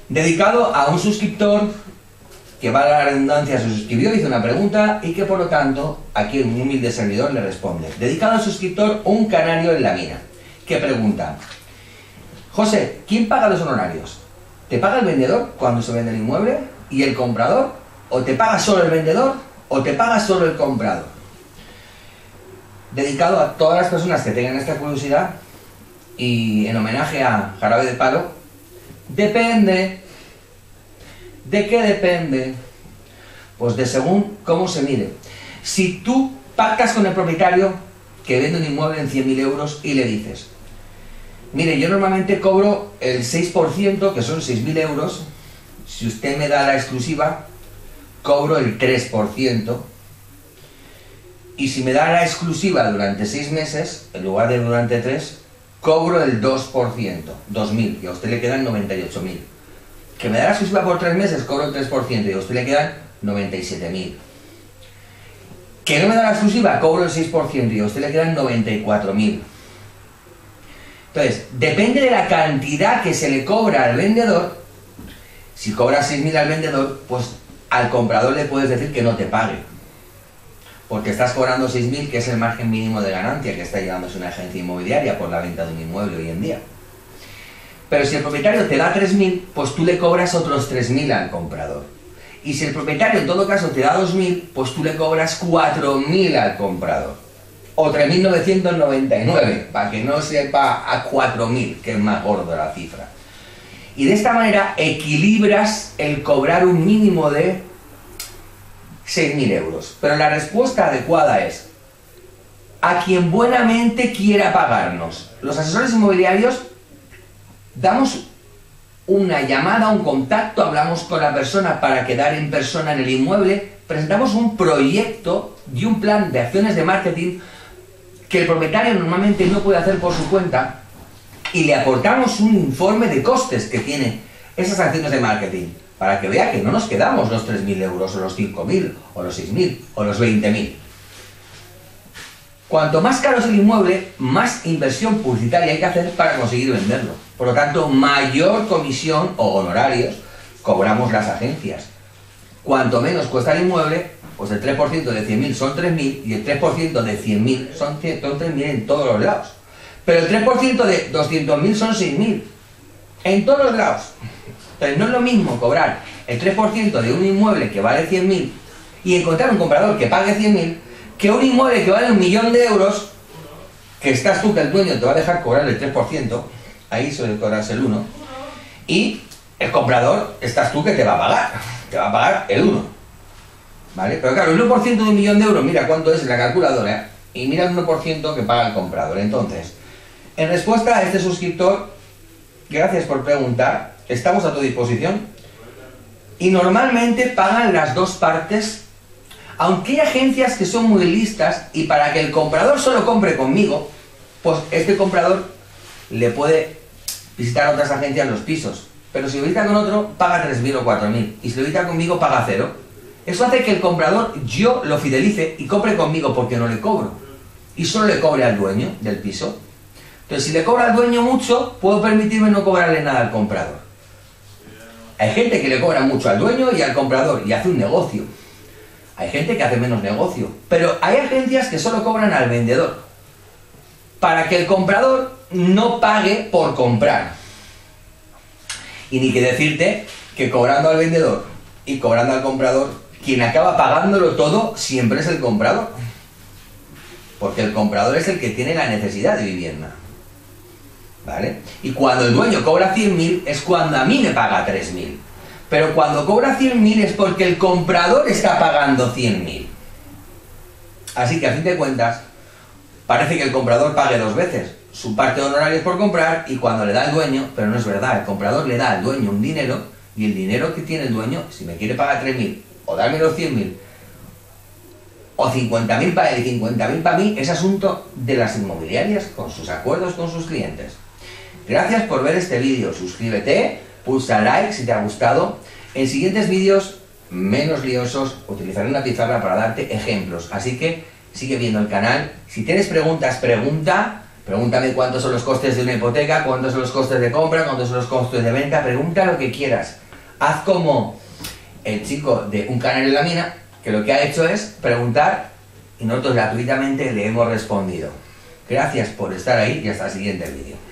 dedicado a un suscriptor que, valga la redundancia, se suscribió, hizo una pregunta y que por lo tanto aquí un humilde servidor le responde. Dedicado al suscriptor Un Canario en la Mina, que pregunta: José, ¿quién paga los honorarios? ¿Te paga el vendedor cuando se vende el inmueble y el comprador? ¿O te paga solo el vendedor o te paga solo el comprador? Dedicado a todas las personas que tengan esta curiosidad y en homenaje a Jarabe de Palo, depende. ¿De qué depende? Pues de según cómo se mire. Si tú pactas con el propietario que vende un inmueble en 100.000 euros y le dices: mire, yo normalmente cobro el 6%, que son 6.000 euros, si usted me da la exclusiva, cobro el 3%, y si me da la exclusiva durante 6 meses, en lugar de durante 3, cobro el 2%, 2.000, y a usted le quedan 98.000. Que me da la exclusiva por 3 meses, cobro el 3%, y a usted le quedan 97.000. Que no me da la exclusiva, cobro el 6%, y a usted le quedan 94.000. Entonces, depende de la cantidad que se le cobra al vendedor. Si cobras 6.000 al vendedor, pues al comprador le puedes decir que no te pague, porque estás cobrando 6.000, que es el margen mínimo de ganancia que está llevándose una agencia inmobiliaria por la venta de un inmueble hoy en día. Pero si el propietario te da 3.000, pues tú le cobras otros 3.000 al comprador. Y si el propietario en todo caso te da 2.000, pues tú le cobras 4.000 al comprador. O 3.999, para que no sepa a 4.000, que es más gordo la cifra. Y de esta manera equilibras el cobrar un mínimo de 6.000 euros. Pero la respuesta adecuada es: a quien buenamente quiera pagarnos. Los asesores inmobiliarios damos una llamada, un contacto, hablamos con la persona para quedar en persona en el inmueble, presentamos un proyecto y un plan de acciones de marketing que el propietario normalmente no puede hacer por su cuenta, y le aportamos un informe de costes que tiene esas acciones de marketing, para que vea que no nos quedamos los 3.000 euros, o los 5.000, o los 6.000, o los 20.000. Cuanto más caro es el inmueble, más inversión publicitaria hay que hacer para conseguir venderlo. Por lo tanto, mayor comisión o honorarios cobramos las agencias. Cuanto menos cuesta el inmueble, pues el 3% de 100.000 son 3.000 y el 3% de 100.000 son 3.000 en todos los lados. Pero el 3% de 200.000 son 6.000 en todos los lados. Entonces no es lo mismo cobrar el 3% de un inmueble que vale 100.000 y encontrar un comprador que pague 100.000 que un inmueble que vale 1.000.000 de euros, que estás tú, que el dueño te va a dejar cobrar el 3%, ahí suele cobrarse el 1%, y el comprador estás tú que te va a pagar el 1%, ¿vale? Pero claro, el 1% de 1.000.000 de euros, mira cuánto es en la calculadora, y mira el 1% que paga el comprador. Entonces, en respuesta a este suscriptor, gracias por preguntar, estamos a tu disposición, y normalmente pagan las dos partes. Aunque hay agencias que son muy listas y para que el comprador solo compre conmigo, pues este comprador le puede visitar a otras agencias los pisos. Pero si lo visita con otro, paga 3.000 o 4.000. Y si lo visita conmigo, paga 0. Eso hace que el comprador, yo lo fidelice y compre conmigo porque no le cobro. Y solo le cobre al dueño del piso. Entonces, si le cobra al dueño mucho, puedo permitirme no cobrarle nada al comprador. Hay gente que le cobra mucho al dueño y al comprador y hace un negocio. Hay gente que hace menos negocio, pero hay agencias que solo cobran al vendedor, para que el comprador no pague por comprar. Y ni que decirte que cobrando al vendedor y cobrando al comprador, quien acaba pagándolo todo siempre es el comprador. Porque el comprador es el que tiene la necesidad de vivienda, ¿vale? Y cuando el dueño cobra 100.000 es cuando a mí me paga 3.000. Pero cuando cobra 100.000 es porque el comprador está pagando 100.000. Así que a fin de cuentas, parece que el comprador pague dos veces. Su parte de honorarios por comprar y cuando le da al dueño, pero no es verdad, el comprador le da al dueño un dinero y el dinero que tiene el dueño, si me quiere pagar 3.000 o darme los 100.000 o 50.000 para él y 50.000 para mí, es asunto de las inmobiliarias con sus acuerdos con sus clientes. Gracias por ver este vídeo, suscríbete, pulsa like si te ha gustado. En siguientes vídeos menos liosos utilizaré una pizarra para darte ejemplos, así que sigue viendo el canal. Si tienes preguntas, pregunta, Pregúntame cuántos son los costes de una hipoteca, cuántos son los costes de compra, cuántos son los costes de venta, pregunta lo que quieras. Haz como el chico de Un Canario en la Mina, que lo que ha hecho es preguntar y nosotros gratuitamente le hemos respondido. Gracias por estar ahí y hasta el siguiente vídeo.